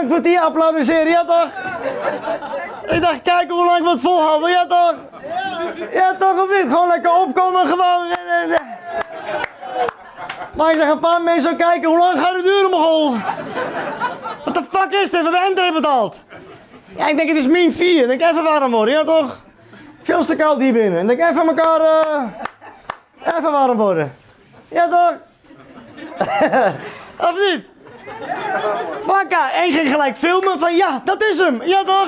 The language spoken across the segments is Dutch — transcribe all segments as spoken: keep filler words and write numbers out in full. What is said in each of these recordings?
een kwartier applaudisseren, ja toch? Ik dacht, kijk hoe lang ik wat volhouden, ja toch? Ja toch, of niet? Gewoon lekker opkomen, gewoon. Maar ik zeg, een paar mensen zo kijken, hoe lang gaat het duren, Mogol? Wat de fuck is dit? We hebben entree betaald. Ja, ik denk, het is min vier. Ik denk, even warm worden, ja toch? Veel te koud hier binnen. Ik denk, even elkaar, uh, even warm worden. Ja toch? Of niet? Fakka, één ging gelijk filmen van, ja, dat is hem. Ja toch?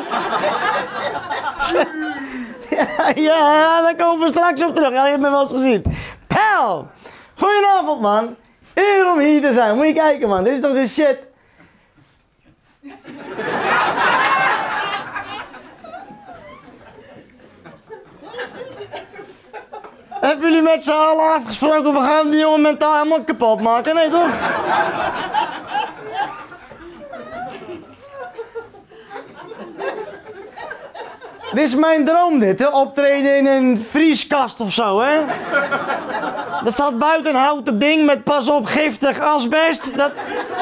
ja, ja, daar komen we straks op terug. Ja, je hebt me wel eens gezien. Pel! Goedenavond, man. Eer om hier te zijn. Moet je kijken, man. Dit is toch zo'n shit. Hebben jullie met z'n allen afgesproken, we gaan die jongen mentaal helemaal kapot maken? Nee, toch? Dit is mijn droom, dit, hè? Optreden in een vrieskast of zo, hè? Er staat buiten een houten ding met pas op giftig asbest. Dat...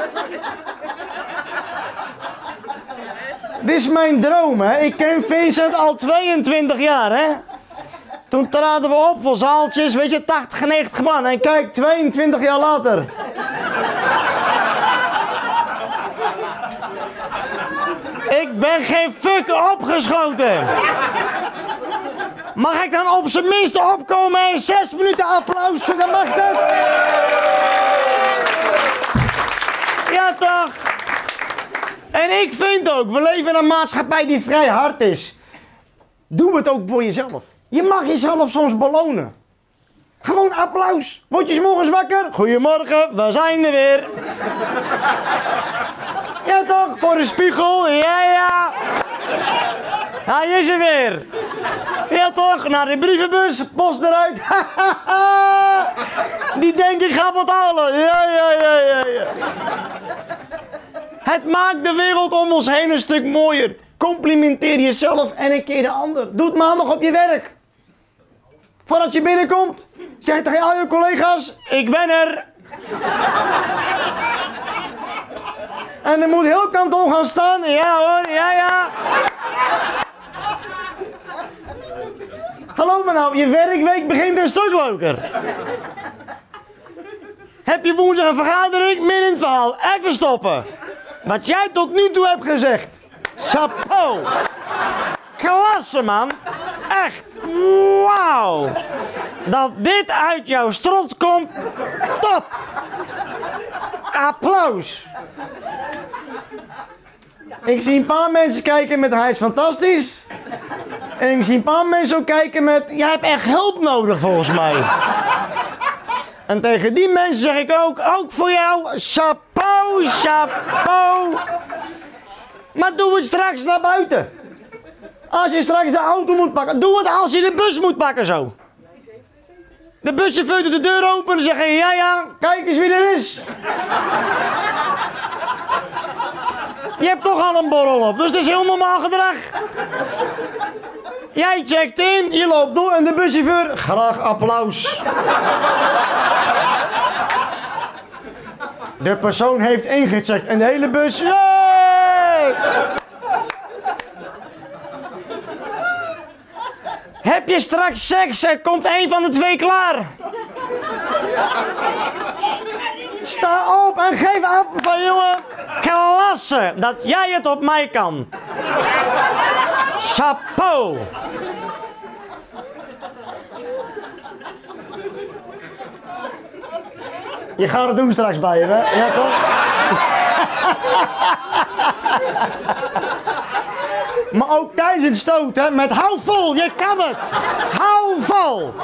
Dit is mijn droom, hè? Ik ken Vincent al tweeëntwintig jaar, hè? Toen traden we op voor zaaltjes, weet je, tachtig, negentig man. En kijk, tweeëntwintig jaar later. Ik ben geen fuck opgeschoten. Mag ik dan op zijn minst opkomen en zes minuten applaus voor, dan mag dat? Ja toch? En ik vind ook, we leven in een maatschappij die vrij hard is. Doe het ook voor jezelf. Je mag jezelf soms belonen. Gewoon applaus. Word je 's morgens wakker? Goedemorgen, we zijn er weer. Ja toch? Voor de spiegel. Ja, ja. Hij is er weer. Ja toch? Naar de brievenbus. Post eruit. Die denkt ik ga wat halen. Ja, ja, ja, ja, ja. Het maakt de wereld om ons heen een stuk mooier. Complimenteer jezelf en een keer de ander. Doe het maandag op je werk. Voordat je binnenkomt, zeg tegen al je collega's, ik ben er. En er moet heel kantoor gaan staan. Ja hoor, ja ja. Geloof me nou, je werkweek begint een stuk leuker. Heb je woensdag een vergadering? Midden in het verhaal. Even stoppen. Wat jij tot nu toe hebt gezegd. Chapeau. Klasse, man. Echt. Wauw. Dat dit uit jouw strot komt. Top. Applaus. Ik zie een paar mensen kijken met hij is fantastisch. En ik zie een paar mensen ook kijken met jij hebt echt hulp nodig volgens mij. En tegen die mensen zeg ik ook, ook voor jou, chapeau, chapeau. Maar doe het straks naar buiten. Als je straks de auto moet pakken, doe het als je de bus moet pakken zo. De buschauffeur doet de deur open en zegt ja ja, kijk eens wie er is. Je hebt toch al een borrel op, dus dat is heel normaal gedrag. Jij checkt in, je loopt door en de buschauffeur, graag applaus. De persoon heeft ingecheckt en de hele bus, yay! Heb je straks seks, er komt één van de twee klaar. Sta op en geef aan van jongen, klasse, dat jij het op mij kan. Chapeau. Je gaat het doen straks bij je, hè? Ja, toch? Maar ook tijdens het stoten, met hou vol, je kan het. Hou vol.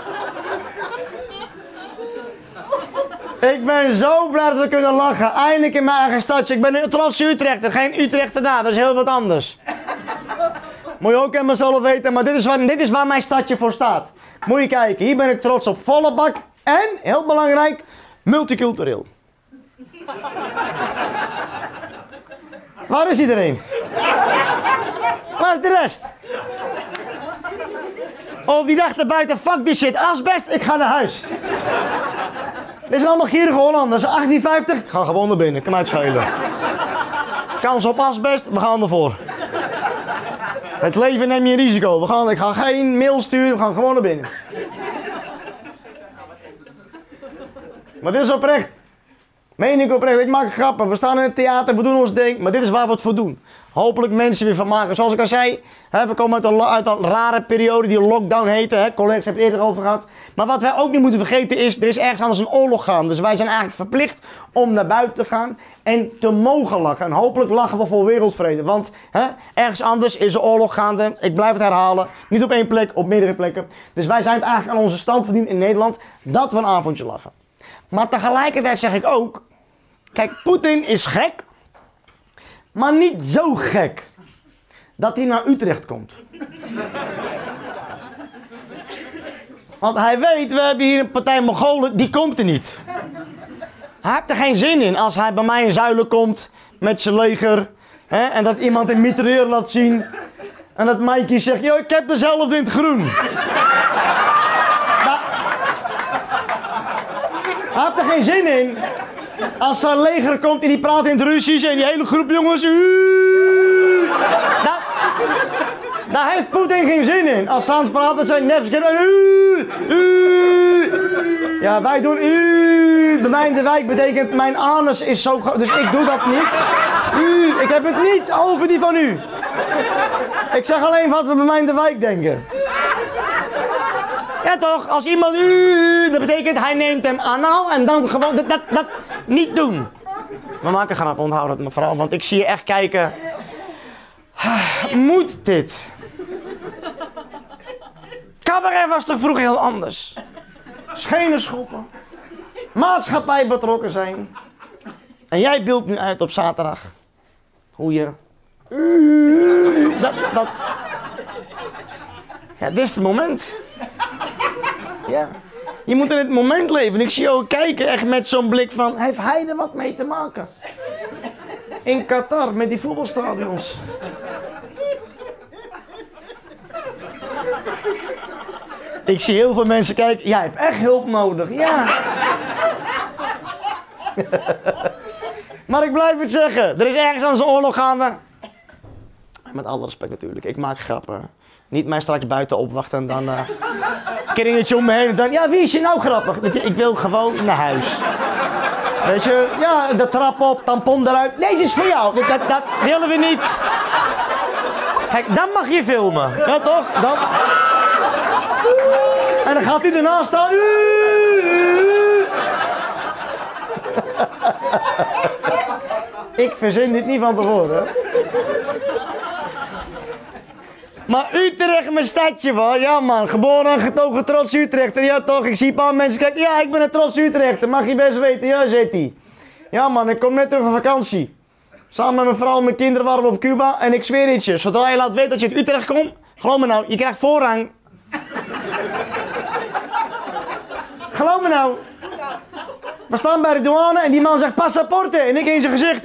Ik ben zo blij dat we kunnen lachen. Eindelijk in mijn eigen stadje. Ik ben een trotse Utrechter, geen Utrechter daar, dat is heel wat anders. Moet je ook helemaal zelf weten, maar dit is, waar, dit is waar mijn stadje voor staat. Moet je kijken, hier ben ik trots op, volle bak en, heel belangrijk, multicultureel. Waar is iedereen? Waar is de rest? Oh, die dachten buiten, fuck this shit, asbest, ik ga naar huis. Dit zijn allemaal gierige Hollanders, achttien vijftig, ik ga gewoon naar binnen, kan mij het schelen. Kans op asbest, we gaan ervoor. Het leven neem je een risico. We gaan, ik ga geen mail sturen, we gaan gewoon naar binnen. Maar dit is oprecht. Meen ik oprecht, ik maak grappen. We staan in het theater, we doen ons ding, maar dit is waar we het voor doen. Hopelijk mensen weer van maken. Zoals ik al zei, hè, we komen uit een, uit een rare periode die lockdown heette. Hè. Collega's hebben het eerder over gehad. Maar wat wij ook niet moeten vergeten is, er is ergens anders een oorlog gaande. Dus wij zijn eigenlijk verplicht om naar buiten te gaan en te mogen lachen. En hopelijk lachen we voor wereldvrede. Want hè, ergens anders is een oorlog gaande. Ik blijf het herhalen. Niet op één plek, op meerdere plekken. Dus wij zijn het eigenlijk aan onze stand verdiend in Nederland dat we een avondje lachen. Maar tegelijkertijd zeg ik ook, kijk, Poetin is gek, maar niet zo gek dat hij naar Utrecht komt. Want hij weet, we hebben hier een partij Mongolen, die komt er niet. Hij heeft er geen zin in als hij bij mij in Zuilen komt met zijn leger. Hè, en dat iemand een mitrailleur laat zien. En dat Mikey zegt, yo, ik heb dezelfde in het groen. Nou, hij heeft er geen zin in. Als zijn leger komt en die praat in het Russisch en die hele groep jongens. Uuuuh, daar, daar heeft Poetin geen zin in. Als ze aan het praten zijn Nevsky. Ja, wij doen u. Bij mij in de wijk betekent mijn anus is zo groot. Dus ik doe dat niet. U. Ik heb het niet over die van u. Ik zeg alleen wat we bij mij in de wijk denken. Ja toch, als iemand u, dat betekent hij neemt hem anaal en dan gewoon dat, dat, dat niet doen. We maken grap, onthoud het mevrouw, want ik zie je echt kijken. Moet dit? Cabaret was toch vroeger heel anders? Schenen schoppen, maatschappij betrokken zijn. En jij beeldt nu uit op zaterdag hoe je. Dat, dat. Ja, dit is het moment. Ja. Je moet in het moment leven. Ik zie jou kijken echt met zo'n blik van, heeft hij er wat mee te maken? In Qatar, met die voetbalstadions. Ik zie heel veel mensen kijken, jij hebt echt hulp nodig. Ja. Maar ik blijf het zeggen, er is ergens aan zijn oorlog gaande. Met alle respect natuurlijk, ik maak grappen. Niet mij straks buiten opwachten en dan uh, kringetje om me heen en dan, ja, wie is je nou grappig? Ik wil gewoon naar huis. Weet je, ja, de trap op, tampon eruit. Deze is voor jou, dat, dat willen we niet. Kijk, dan mag je filmen, ja toch? Dan... En dan gaat hij ernaast staan. Ik verzin dit niet van tevoren. Maar Utrecht, mijn stadje hoor. Ja man, geboren en getogen trots Utrechter. Ja toch, ik zie een paar mensen kijken. Ja, ik ben een trots Utrechter, mag je best weten. Ja, zit hij. Ja man, ik kom net terug van vakantie. Samen met mijn vrouw en mijn kinderen waren we op Cuba. En ik zweer het je, zodra je laat weten dat je uit Utrecht komt, geloof me nou, je krijgt voorrang. Geloof me nou. We staan bij de douane en die man zegt passaporte. En ik in zijn gezicht.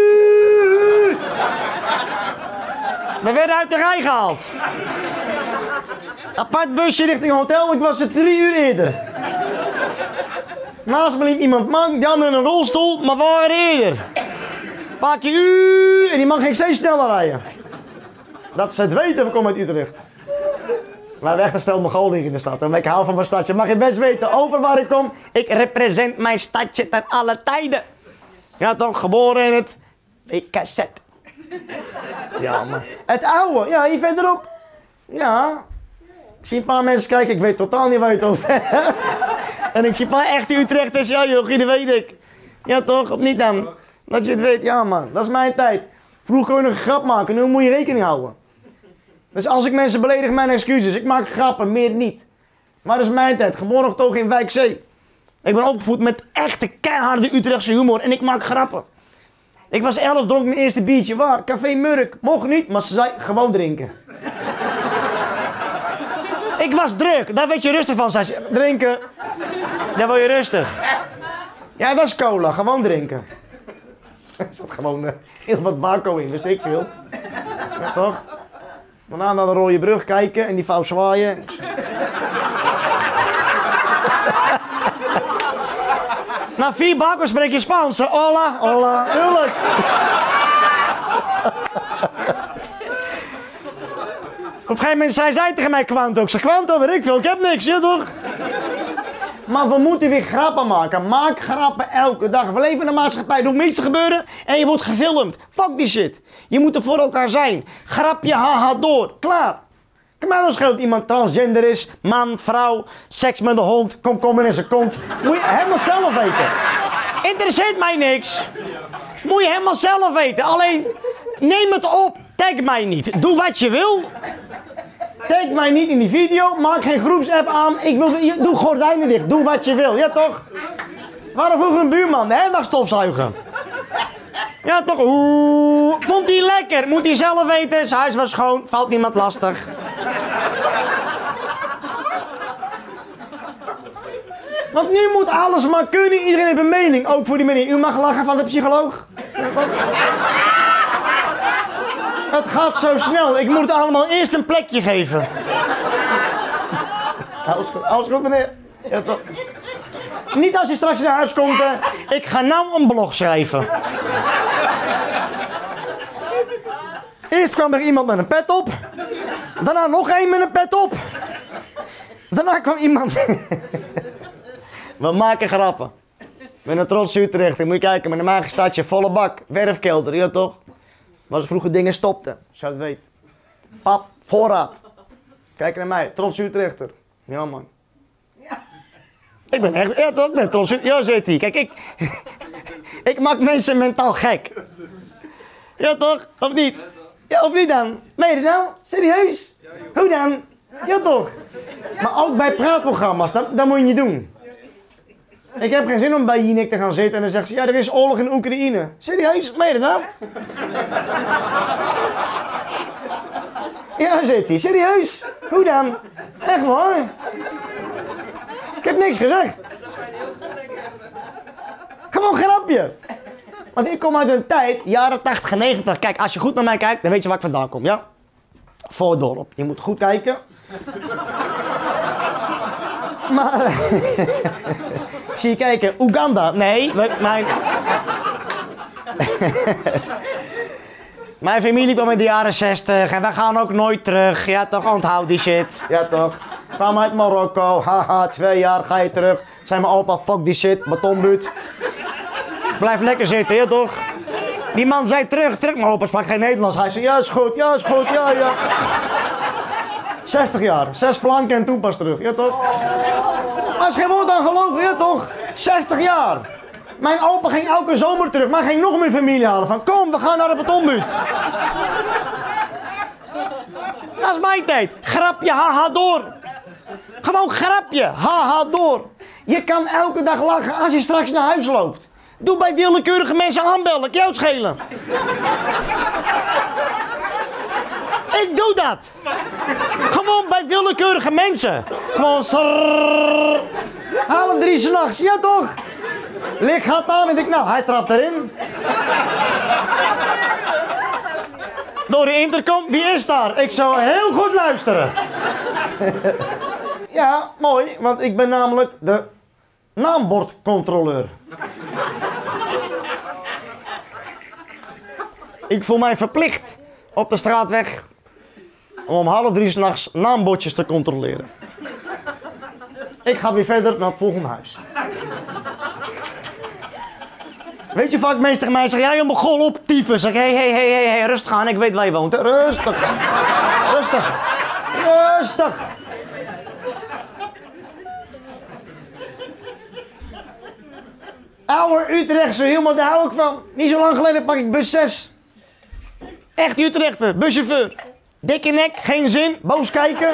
We werden uit de rij gehaald. Apart busje richting hotel, ik was er drie uur eerder. Naast me liep iemand man, die andere in een rolstoel, maar we waren eerder. Paar keer uur en die man ging steeds sneller rijden. Dat ze het weten, we komen uit Utrecht. We hebben echt een stel Mongolen in de stad. En ik hou van mijn stadje. Mag je best weten, over waar ik kom. Ik represent mijn stadje ten alle tijden. Ja toch, geboren in het W K Z. Ja man. Het oude, ja hier verderop. Ja. Ik zie een paar mensen kijken, ik weet totaal niet waar je het over hebt. En ik zie een paar echte Utrechters, ja jochie, dat weet ik. Ja toch, of niet dan? Dat je het weet, ja man, dat is mijn tijd. Vroeger kon je nog een grap maken, nu moet je rekening houden. Dus als ik mensen beledig, mijn excuses. Ik maak grappen, meer niet. Maar dat is mijn tijd. Geboren getogen in Wijk Zee. Ik ben opgevoed met echte keiharde Utrechtse humor en ik maak grappen. Ik was elf, dronk mijn eerste biertje. Waar? Café Murk. Mocht niet, maar ze zei gewoon drinken. Ik was druk, daar werd je rustig van. Zei ze, drinken, daar word je rustig. Ja, dat is cola, gewoon drinken. Er zat gewoon uh, heel wat bako in, wist ik veel. Ja, toch? Daarna naar de rode brug kijken en die vouw zwaaien. Na vier bakken spreek je Spaans. Hola, hola, tuurlijk. Op een gegeven moment zei zij tegen mij, Quanto. Ik zeg, Quanto, weet ik veel, ik heb niks, ja toch? Maar we moeten weer grappen maken. Maak grappen elke dag. We leven in een maatschappij, er hoeft niets te gebeuren en je wordt gefilmd. Fuck die shit. Je moet er voor elkaar zijn. Grapje, haha, door. Klaar. Kan mij dan schelen dat iemand transgender is, man, vrouw, seks met een hond, komkommer in zijn kont. Moet je helemaal zelf weten. Interesseert mij niks. Moet je helemaal zelf weten. Alleen, neem het op. Tag mij niet. Doe wat je wil. Tag mij niet in die video. Maak geen groepsapp aan. Ik wil, doe gordijnen dicht. Doe wat je wil. Ja toch? We hadden vroeger een buurman. De hele dag stofzuigen. Ja toch? Oeh. Vond hij lekker. Moet hij zelf weten. Zijn huis was schoon. Valt niemand lastig. Want nu moet alles maar kunnen. Iedereen heeft een mening. Ook voor die mening. U mag lachen van de psycholoog. Ja, toch? Het gaat zo snel. Ik moet het allemaal eerst een plekje geven. Alles goed, alles goed meneer. Ja, toch? Niet als je straks naar huis komt. Uh, ik ga nou een blog schrijven. Eerst kwam er iemand met een pet op. Daarna nog één met een pet op. Daarna kwam iemand... We maken grappen. Met een trots Utrecht. Moet je kijken, met een eigen stadje, volle bak. Werfkelder, ja toch? Was vroeger dingen stopten, zou je het weten. Pap, voorraad. Kijk naar mij, trots Utrechter. Ja man. Ja. Ik ben echt, ja toch, ik ben trots Utrechter. Ja, zit hij. Kijk, ik... ik maak mensen mentaal gek. Ja toch, of niet? Ja, of niet dan? Meen je nou? Serieus? Hoe dan? Ja toch? Maar ook bij praatprogramma's, dat, dat moet je niet doen. Ik heb geen zin om bij Jinek te gaan zitten en dan zegt ze, ja, er is oorlog in Oekraïne. Serieus? Meen je dat? Ja, zit hij. Serieus? Hoe dan? Echt waar? Ik heb niks gezegd. Gewoon een grapje. Want ik kom uit een tijd, jaren tachtig en negentig. Kijk, als je goed naar mij kijkt, dan weet je waar ik vandaan kom, ja? Voordorp. Je moet goed kijken. Maar... zie je kijken, Oeganda? Nee, mijn... mijn familie kwam in de jaren zestig en wij gaan ook nooit terug. Ja toch, onthoud die shit. Ja toch. Kwam uit Marokko, haha, twee jaar ga je terug. Zei mijn opa, fuck die shit, betonbuurt. Blijf lekker zitten, ja toch. Die man zei terug, terug. Mijn opa sprak geen Nederlands. Hij zei, ja is goed, ja is goed, ja ja. zestig jaar, zes planken en toen pas terug, ja toch. Maar is geen woord aan geloven, ja toch? zestig jaar. Mijn opa ging elke zomer terug, maar ging nog meer familie halen. Van kom, we gaan naar de betonbuurt. Dat is mijn tijd. Grapje, haha, door. Gewoon grapje, haha, door. Je kan elke dag lachen als je straks naar huis loopt. Doe bij willekeurige mensen aanbellen, ik jou het schelen. Ik doe dat. Gewoon bij willekeurige mensen. Gewoon srrrr. Half drie 's nachts, ja toch? Licht gaat aan en ik, nou, hij trapt erin. Door de intercom, wie is daar? Ik zou heel goed luisteren. Ja, mooi, want ik ben namelijk de naambordcontroleur. Ik voel mij verplicht op de straatweg om om half drie 's nachts naambordjes te controleren. Ik ga weer verder naar het volgende huis. Weet je vaak mensen tegen mij zeggen, jij een Mogol op tyfus. Zeg, hé, hé, hé, hé, rustig aan, ik weet waar je woont. Rustig. Rustig. Rustig. Oude Utrechtse humor, daar hou ik van. Niet zo lang geleden pak ik bus zes. Echt Utrechter, buschauffeur. Dikke nek, geen zin, boos kijken.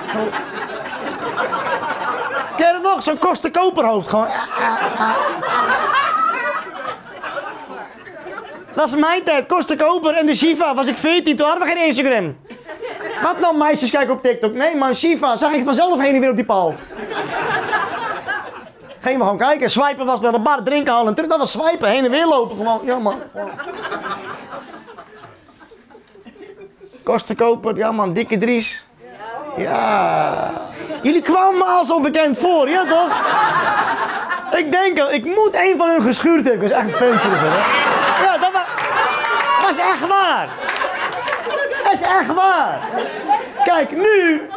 Ken je dat nog? Zo'n kostenkoperhoofd gewoon. Dat is mijn tijd, kostenkoper. En de Shiva was ik veertien, toen hadden we geen Instagram. Wat nou meisjes kijken op TikTok? Nee man, Shiva, zag ik vanzelf heen en weer op die paal. Gingen we gewoon kijken. Swipen was naar de bar, drinken halen en terug. Dat was swipen, heen en weer lopen gewoon. Ja man. Kostenkoper, ja man, dikke Dries. Ja. Jullie kwamen me al zo bekend voor, ja toch? Ik denk al, ik moet een van hun geschuurd hebben. Ik was echt een fan vroeger, hè? Ja, dat was, was echt waar. Dat is echt waar. Kijk, nu.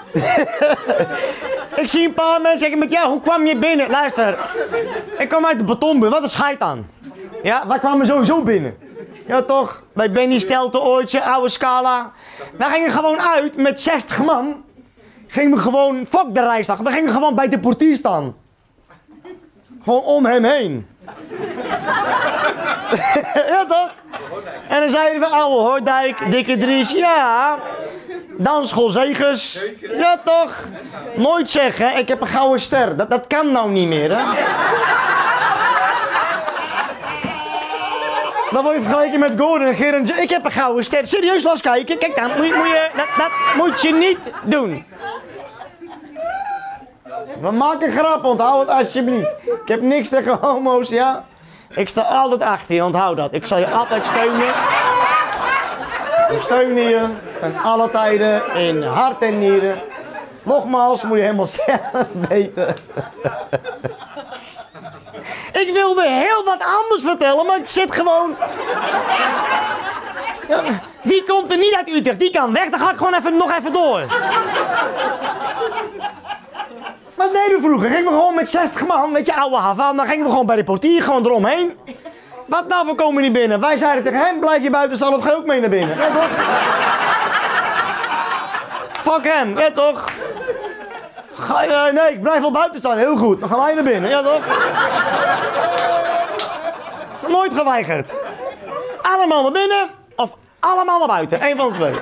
Ik zie een paar mensen zeggen met, ja, hoe kwam je binnen? Luister, ik kwam uit de betonbeur, wat een scheid aan. Ja, wij kwamen sowieso binnen. Ja toch, bij Benny Stelte, Ooitje, oude Scala. Wij gingen gewoon uit met zestig man. Gingen we gewoon, fuck de reisdag, we gingen gewoon bij de portier staan. Gewoon om hem heen. Ja toch? En dan zeiden we, ouwe Hoordijk, Dikke Dries, ja. Dansschool Zegers. Ja toch? Nooit zeggen, ik heb een gouden ster. Dat, dat kan nou niet meer, hè? Dan word je vergeleken met Gordon en Gerard. Ik heb een gouden ster. Serieus, los kijken. Kijk dan, moet, moet je, dat, dat moet je niet doen. We maken grap, onthoud het alsjeblieft. Ik heb niks tegen homo's, ja. Ik sta altijd achter je, onthoud dat. Ik zal je altijd steunen. We steunen je ten alle tijden, in hart en nieren. Nogmaals, moet je helemaal zelf weten. Ik wilde heel wat anders vertellen, maar ik zit gewoon... Ja, wie komt er niet uit Utrecht? Die kan weg, dan ga ik gewoon even, nog even door. Wat deden we vroeger? Gingen we gewoon met zestig man, weet je, oude Havana, dan gingen we gewoon bij de portier, gewoon eromheen. Wat nou, we komen niet binnen. Wij zeiden tegen hem, blijf je buiten staan of ga je ook mee naar binnen? Ja toch? Fuck hem, ja toch? Ga je, nee, ik blijf wel buiten staan, heel goed. Dan gaan wij naar binnen, ja toch? Nooit geweigerd. Allemaal naar binnen of allemaal naar buiten, één van de twee.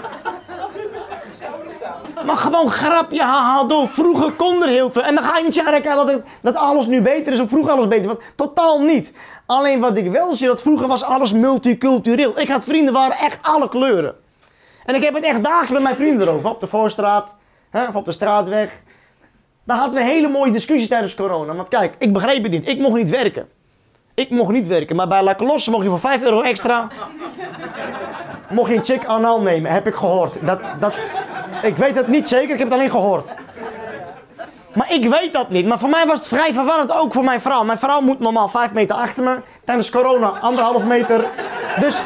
Maar gewoon grapje, haha, door. Vroeger kon er heel veel. En dan ga je niet zeggen dat, het, dat alles nu beter is of vroeger alles beter was. Totaal niet. Alleen wat ik wel zie, dat vroeger was alles multicultureel. Ik had vrienden, waren echt alle kleuren. En ik heb het echt dagelijks met mijn vrienden erover. Op de Voorstraat, hè, of op de Straatweg. Daar hadden we hele mooie discussies tijdens corona. Want kijk, ik begreep het niet. Ik mocht niet werken. Ik mocht niet werken. Maar bij La Colosse mocht je voor vijf euro extra... mocht je een chick anaal nemen, heb ik gehoord. Dat, dat, ik weet het niet zeker, ik heb het alleen gehoord. Maar ik weet dat niet. Maar voor mij was het vrij verwarrend, ook voor mijn vrouw. Mijn vrouw moet normaal vijf meter achter me. Tijdens corona anderhalf meter. Dus...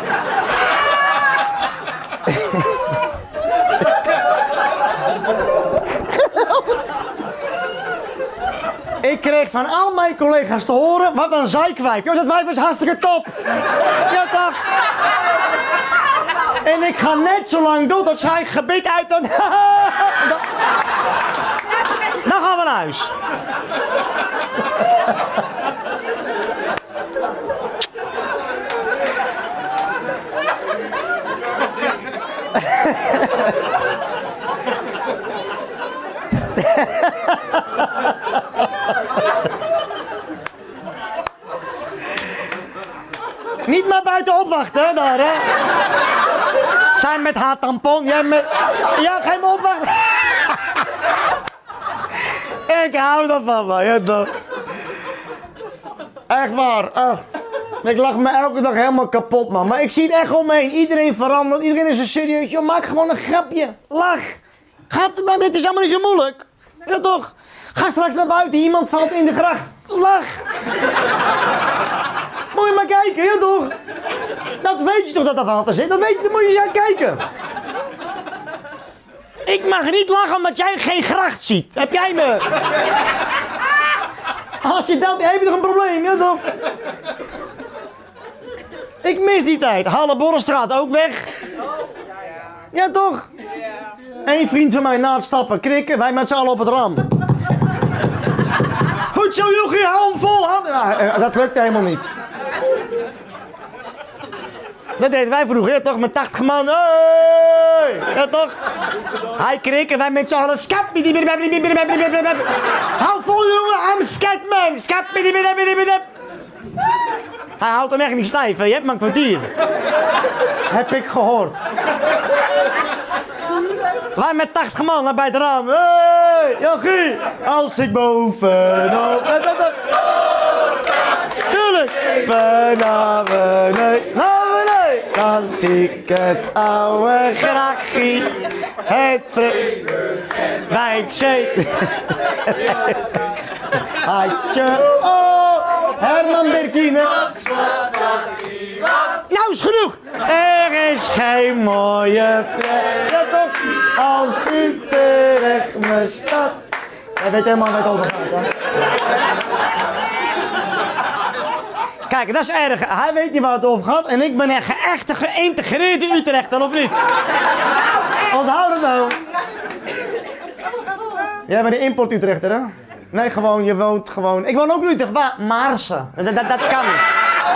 Ik kreeg van al mijn collega's te horen, wat een zeikwijf. Joh, dat wijf is hartstikke top. Ja toch? En ik ga net zo lang door dat zij gebit uit dan... Dan gaan we naar huis. Niet maar buiten opwachten, hè, daar, hè. Zij met haar tampon, jij met... Ja, ga je me opwachten. Ik hou ervan, man, ja toch. Echt waar, echt. Ik lach me elke dag helemaal kapot, man. Maar ik zie het echt om me heen. Iedereen verandert, iedereen is zo serieus. Joh, maak gewoon een grapje. Lach. Gaat, maar dit is allemaal niet zo moeilijk. Ja toch? Ga straks naar buiten, iemand valt in de gracht. Lach. Moet je maar kijken, ja toch? Dat weet je toch dat er water zit? Dat weet je, dan moet je eens aan kijken. Ik mag niet lachen omdat jij geen gracht ziet. Heb jij me? Als je dat, heb je toch een probleem, ja toch? Ik mis die tijd. Halle-Borrestraat ook weg. Ja toch? Eén vriend van mij na het stappen krikken, wij met z'n allen op het raam. Goed zo, jochie, hou hem vol. Hou... Nou, dat lukt helemaal niet. Dat deden wij vroeger, ja, toch? Met tachtig man. Hey! Ja toch? Hij krikken, wij met z'n allen. Skap, hou vol, jongen, I'm Scatman. Skap, hij houdt hem echt niet stijf, hè? Je hebt maar een kwartier. Heb ik gehoord. Wij met tachtig man naar bij het raam. Hey, jochie, als ik bovenop... Tuurlijk. Vanavond naar beneden, dan zie ik het oude grachie. Het vreemde wijkzee. Had je, oh, Herman Berkine. plaats. Nou is genoeg. Er is geen mooie plek ja, toch, als Utrecht mijn stad. Jij weet helemaal waar het over gaat, hè? Kijk, dat is erg. Hij weet niet waar het over gaat en ik ben echt een geïntegreerde Utrechter, of niet? Onthoud het nou. Jij bent een import Utrechter, hè? Nee, gewoon, je woont gewoon... Ik woon ook in Utrecht, waar? Maarsen. Dat, dat, dat kan niet.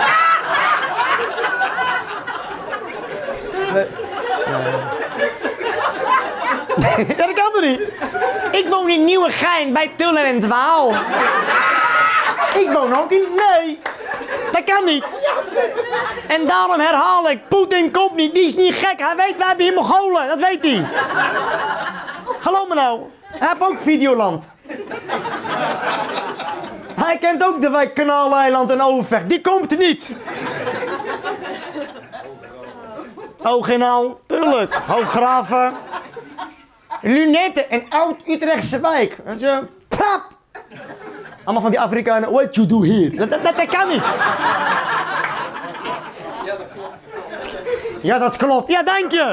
Nee. Ja, dat kan toch niet? Ik woon in Nieuwegein, bij Tullen en het Waal. Ik woon ook in... Nee. Dat kan niet. En daarom herhaal ik, Poetin komt niet, die is niet gek. Hij weet, wij hebben hier Mongolen, dat weet hij. Geloof me nou, hij heeft ook Videoland. Hij kent ook de wijk Kanaaleiland en Overvecht, die komt er niet. Hooginaal, tuurlijk, Hooggraven. Lunetten, een oud-Utrechtse wijk. Weet je, prap. Allemaal van die Afrikanen, what you do here? Dat, dat, dat kan niet. Ja, dat klopt. Ja, dank je.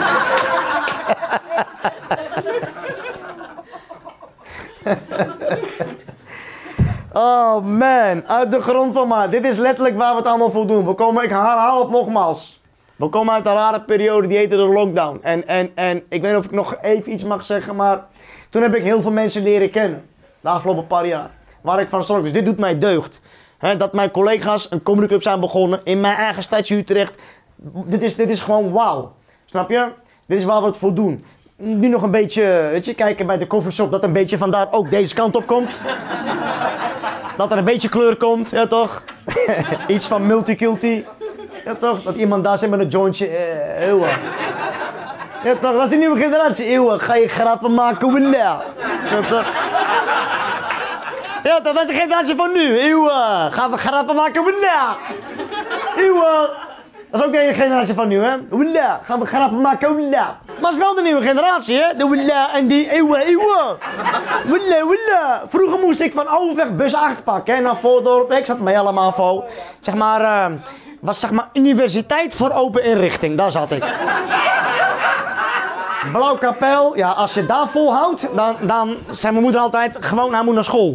Oh man, uit de grond van maar. Dit is letterlijk waar we het allemaal voor doen. We komen, ik herhaal het nogmaals. We komen uit een rare periode, die heette de lockdown. En, en, en ik weet niet of ik nog even iets mag zeggen, maar toen heb ik heel veel mensen leren kennen. De afgelopen paar jaar. Waar ik van schrok. Dus dit doet mij deugd. He, dat mijn collega's een comedyclub zijn begonnen in mijn eigen stadje Utrecht. Dit is, dit is gewoon wauw. Snap je? Dit is waar we het voor doen. Nu nog een beetje, weet je, kijken bij de coffeeshop dat een beetje vandaar ook deze kant op komt. Dat er een beetje kleur komt, ja toch? Iets van multiculti. Ja toch? Dat iemand daar zit met een jointje. Eh, eeuwen. Ja toch? Dat is de nieuwe generatie. Eeuwen, ga je grappen maken? Willa. Ja toch? Ja toch? Dat is de generatie van nu. Eeuwen, gaan we grappen maken? Willa. Eeuwen. Dat is ook de generatie van nu, hè? Willa, gaan we grappen maken? Willa. Maar het is wel de nieuwe generatie, hè? De willa en die eeuwen, eeuwen. Willa, willa. Vroeger moest ik van Overweg bus acht pakken, hè? Naar Voordorp. Ik zat bij allemaal voor. Zeg maar, uh, was zeg maar universiteit voor open inrichting. Daar zat ik. Blauwkapel, ja, als je daar volhoudt, dan, dan zei mijn moeder altijd, gewoon, hij moet naar school.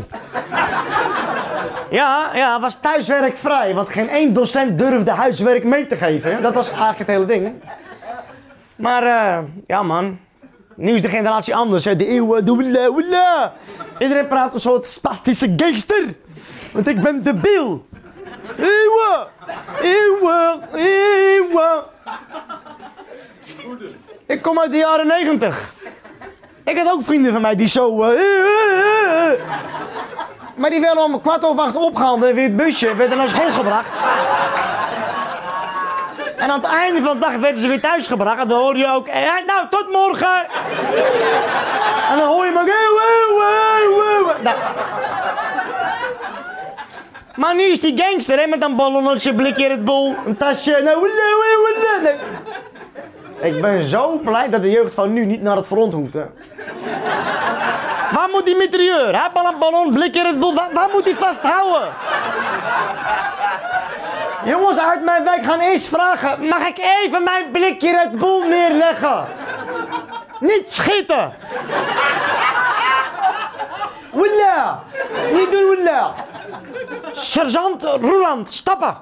Ja, ja, was thuiswerkvrij, want geen één docent durfde huiswerk mee te geven. Hè? Dat was eigenlijk het hele ding. Maar, uh, ja man, nu is de generatie anders, hè. De eeuwen, de willa, willa. Iedereen praat een soort spastische gangster. Want ik ben debiel. Eeuwen, eeuwen, eeuwen. Ik kom uit de jaren negentig. Ik had ook vrienden van mij die zo... Uh, uh, uh, uh. Maar die werden om kwart over acht opgehaald en weer het busje werden naar school gebracht. En aan het einde van de dag werden ze weer thuis gebracht. En dan hoor je ook... Hey, nou, tot morgen! En dan hoor je maar... Nou. Maar nu is die gangster, hè, met een ballonnetje, blikje Red Bull, een tasje... Nou, nee. Ik ben zo blij dat de jeugd van nu niet naar het front hoeft, hè. Waar moet die mitrailleur? Hij heeft al een ballon, blikje Red Bull, waar, waar moet hij vasthouden? Jongens uit mijn wijk gaan eerst vragen, mag ik even mijn blikje Red Bull neerleggen? Niet schieten! Willa! Niet doen, willa! Sergeant Roeland, stappen!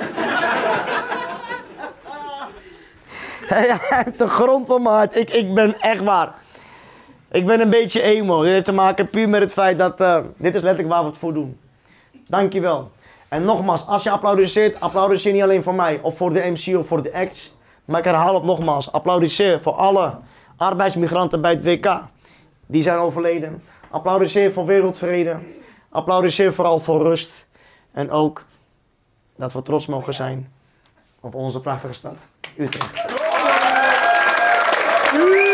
Ja, uit de grond van mijn hart. Ik, ik ben echt waar. Ik ben een beetje emo. Dit heeft te maken puur met het feit dat... Uh, dit is letterlijk waar we het voor doen. Dankjewel. En nogmaals, als je applaudisseert, applaudisseer niet alleen voor mij. Of voor de M C of voor de acts. Maar ik herhaal het nogmaals. Applaudisseer voor alle arbeidsmigranten bij het W K. Die zijn overleden. Applaudisseer voor wereldvrede. Applaudisseer vooral voor rust. En ook dat we trots mogen zijn op onze prachtige stad, Utrecht.